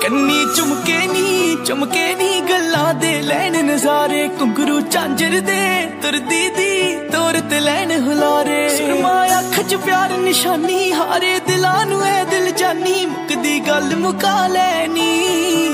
कन्नी चुमके नी गल्लां दे लैन नजारे, घुंगरू झांजर दे तुरदी दी तोर ते लैन हुलारे। सुरमा अख च प्यार निशानी, हारे दिलां नू ऐ दिल जानी, मुकदी गल मुका लैनी।